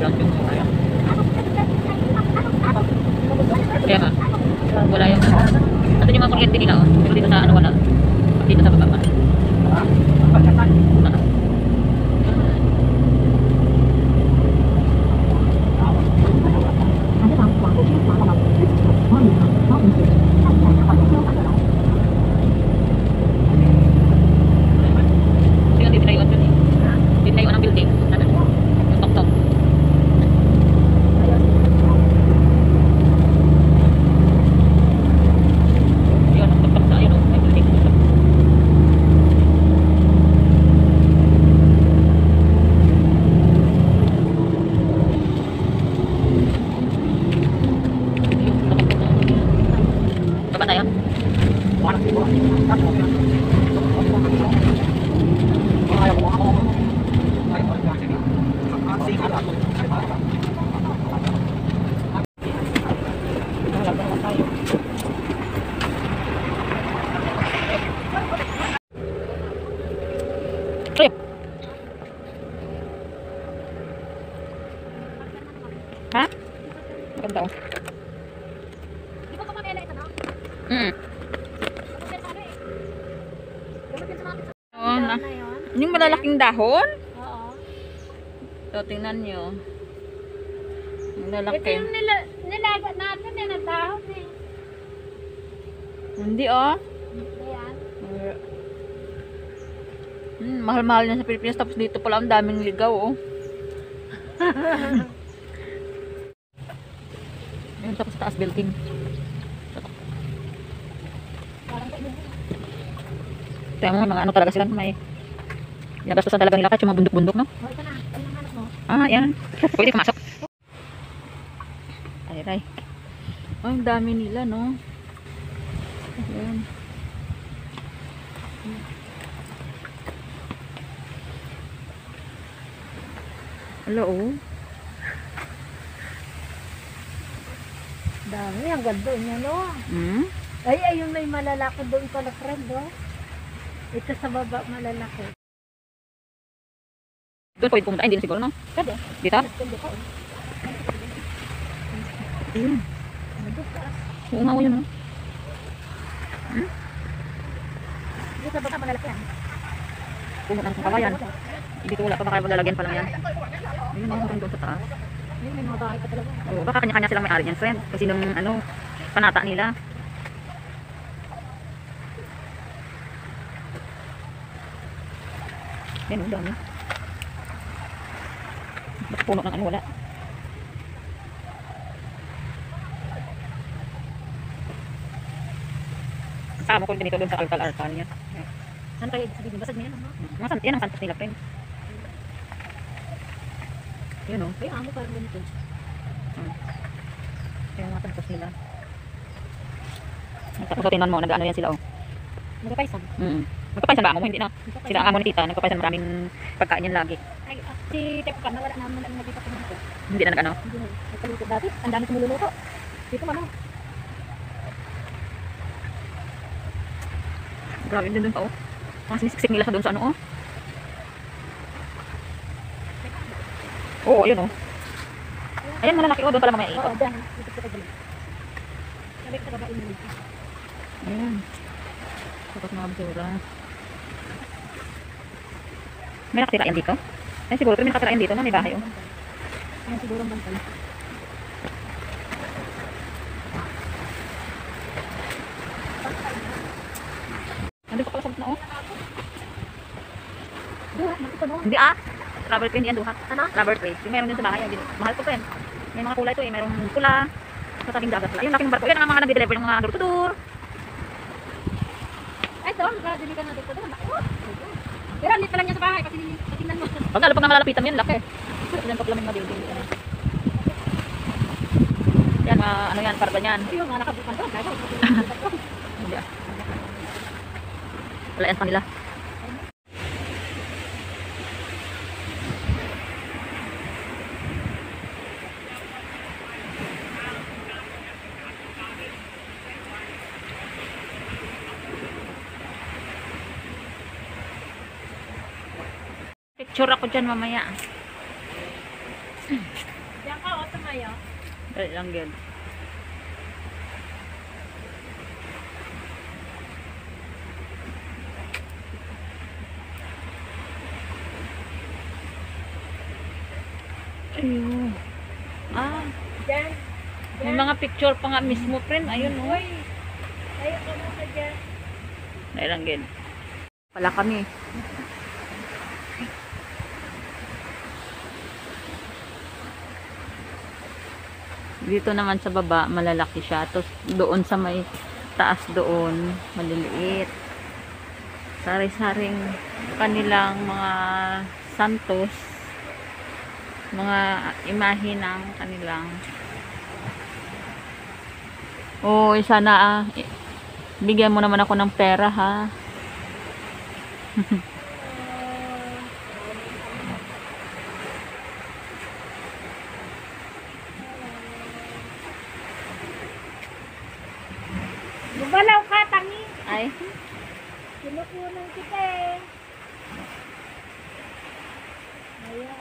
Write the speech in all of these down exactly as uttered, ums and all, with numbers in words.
ground yung kaya. Kaya nga, wala yung ano yung mga kuryente nila oh. Pero dito sa ano wala. Dito sa baba pa. Tingnan dito tayo dun eh. Dito tayo ang building. Yung tok-tok. Yun, ang tok-tok sa ayun oh. May building. Baba tayo. Trip. Ha? Maganda oh. Di ba kapamela ito, no? Mm. Oh, na. Na yun? Yung malalaking dahon? Oo. So, tingnan nyo. Ang Ito lalaki. yung nila, nilaga natin eh, ng dahon eh. Hindi oh. Ayan. Hmm, mahal-mahal na sa Pilipinas. Tapos dito pala ang daming ligaw oh. Ayun, tapos sa taas building. Kaya mo, mga ano talaga sila. May nagastusan talaga nila kahit yung mga bundok-bundok, no? O, ito na. Ito yung hanap mo. Ah, yan. Pwede pumasok. Ay, ay. Oh, ang dami nila, no? Ayan. Hello, oh. Dami, ang ganda niya, no? Hmm? Ay, ayun may malalaki doon pala, friend, no? Ito sa baba, malalaki. Doon pwede pumunta. Ay, hindi na siguro, no? Pwede. Dito? Pwede pa, oh. Ayun. Ano taas? Oo nga, oh, yun, no? Hmm? Dito sa baba, malalaki yan. Pumunta ng kawayan. Dito wala pa, baka malalagyan pa lang yan. Ayun, no? Doon sa taas. Ayun, may mga bahay pa talaga. Oo, baka kanya-kanya silang may-ari niyan, friend. Kasi nung, ano, panata nila. Yan, oh, dami. Baka puno ng ano, wala. Kasama ko din ito doon sa alkal-alkal niya. Saan kayo sabihin? Basag na yan, ano? Mga sant yan ang santos nila, friend. Yan, oh. Ay, amo parang ganito. Hmm. Yan mga santos nila. Tapos so, tingnan mo, nag-ano yan sila, oh. Magpapaisan. Mm. Magpapaisan ba amo mo? Hindi na. Sila ang amo ni tita, nagpapaisan maraming pagkain yan lagi. Ay, ah, si Tepo ka, nawala naman na nagpita ko dito. Hindi na nag-ano. Hindi na. Nagpaluto dati. Ang dami kumululuto. Dito, mama. Grabe din doon pa, oh. Mga sinisiksik nila sa doon sa ano, oh. Oo, ayun, oh. Ayan, malalaki, oh. Doon pala mamaya ikot. Oo, dyan. Dito sa kagaling. Sabi ko sa babae mo. Ayan. Tapos mga basura. May nakatira yan dito? Ay, siguro, pero may nakatira yan dito na may bahay, oh. Ayan siguro ang bantay. Nandun pa pala sa na, oh. Duha, nakita mo. Hindi, ah. Rubber tree yan, duhat. Ano? Rubber tree. Yung meron din sa bahay, yung din- mahal ko, friend. May mga kulay to, eh. Merong pula. Sa tabing dagat pala. Yung laking barko. Yan ang mga nag-deliver ng mga door-to-door. Ay, ito. Magkadili ka na dito. Doon, laki. Pero hindi pa lang niya sa bahay. Kasi tingnan mo. Pag lalo pag na malalapitan mo yan, laki. Yan, pag lamig na building. Yan, mga ano yan, karga yan. Yung mga nakabukan doon. Kaya Hindi, ah. Wala yan pa nila. Picture ako dyan mamaya. kayo? Dali lang gid. Ayun. Ah, Diyan. may mga picture pa nga mismo, friend. Ayun, oh. Uy. Ayaw ka mo ka dyan. Dali lang gid. Pala kami. Dito naman sa baba, malalaki siya. Tapos doon sa may taas doon, maliliit. Sari-saring kanilang mga santos, mga imahe ng kanilang. Oh, sana ah, i- bigyan mo naman ako ng pera ha. Gumalaw ka, tangi. Ay, Sinukunan kita eh. Ayan.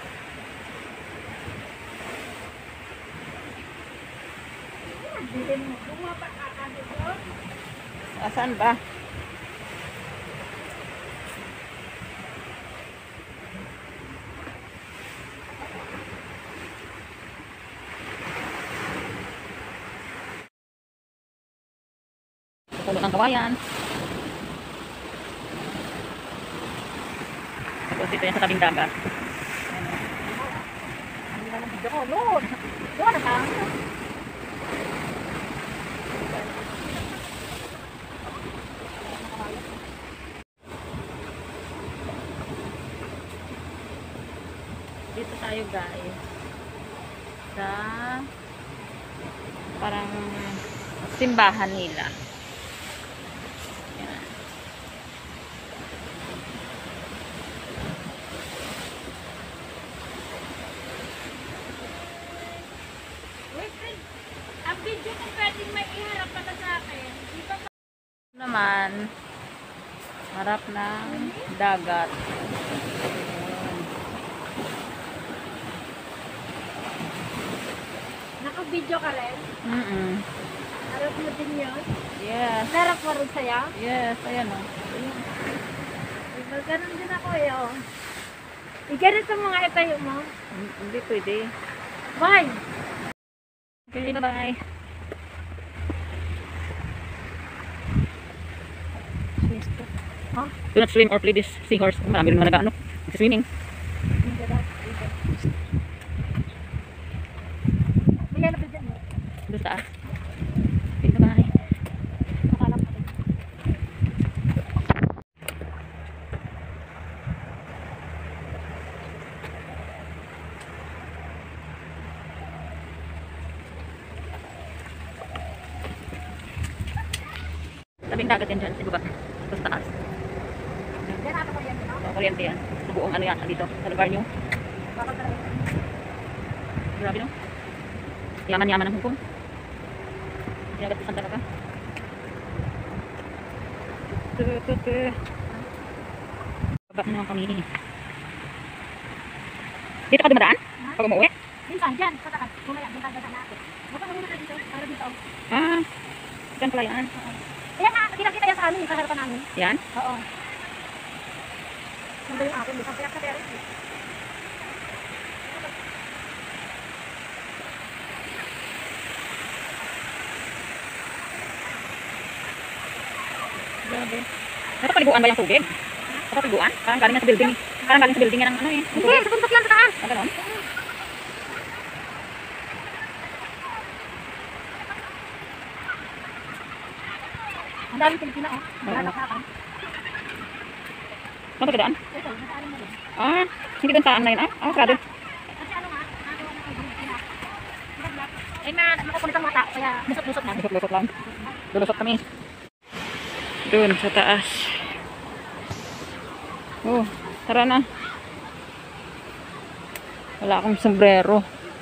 Bilhin mo. Bumaba ka ka dito. asan ba? Puno ng kawayan. Tapos dito yan sa tabing dagat. Ang galang video ko. Lord. Doon na ka. Dito tayo guys. Sa parang simbahan nila. Yan. Wait, wait. Ang video ko pwedeng may iharap ka na sa akin. Di ba Naman harap ng dagat. naka-video ka rin? Mm -mm. Harap mo din yun? Yes. Harap mo rin sa'yo? Yes, ayan o. Diba, ganun din ako eh, oh. I-ganito mga itayo mo. Hindi pwede. Bye! Okay, bye-bye. Huh? Do not swim or play this seahorse. Marami rin mga nag-ano. Swimming. May hanap na dyan, eh. Doon sa taas. Okay, bye-bye. Nakalap ko rin. Tabing dagat yan dyan sa baba. Ito sa taas. Yan ata ko yan, no? So, kuryente yan. Sa buong ano yan dito. Sa lugar nyo. Bakit talaga? Grabe no? Yaman-yaman ng Hong Kong. Pinagatisan talaga. Tututu. Baba na naman kami. Dito ka dumadaan? Pag umuwi? Minsan, dyan, sa takas. Kumaya, minsan dyan natin. Baka muna na dito, para dito. Ah, dyan pala yan. Ayan nga, kita-kita yan sa amin, sa harapan namin. Yan? Oo. Nandun yung akin, minsan kaya ka pero. Grabe. Napapaliguan ba yung tubig? Napapaliguan? Parang galing yan sa building. Parang galing sa building yan ang ano eh. yung Hindi, tubig. sa bundok yan sa taas. Ah, ganon? Ang daming Pilipina, oh. Oo. Nagkakakan. Saan ba daan? Ito, nasaan mo rin. Ah, hindi doon saan na yun ah? Ah, sarado. Kasi ano nga, ano nga ang group nila. Eh, ma- makukulit ang mata, kaya lusot-lusot na. Lusot-lusot lang. Lulusot kami. Doon sa taas. Oh, tara na. Wala akong sombrero.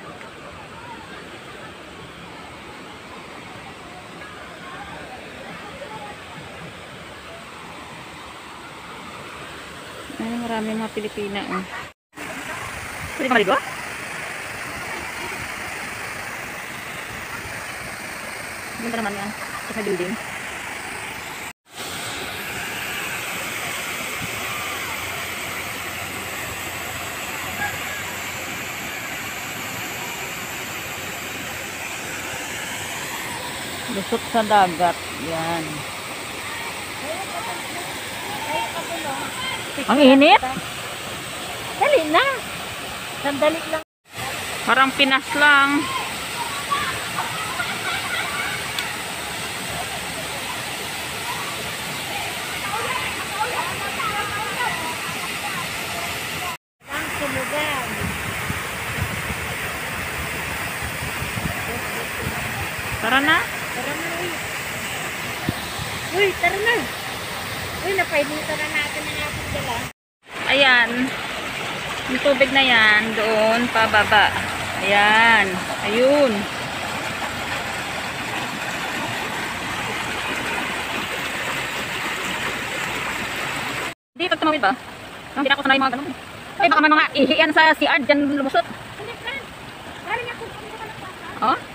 Ay, marami mga Pilipina. Oh. Pwede ka maligo? Ganda naman yan. Sa building. Lusot sa dagat. Yan. Ang init. Dali na. Sandali lang. Parang Pinas lang. Ang sulugan. Tara na. Tara na, uy. Uy, tara na. Uy, napainitan na natin ang ating dala. Ayan. Yung tubig na yan, doon, pababa. Ayan. Ayun. Hindi, pag tumawid ba? Hindi na ako sanay mga ganun. Ay, baka may mga ihiyan sa C R dyan lumusot. Hindi, friend. Parang ako. Oh?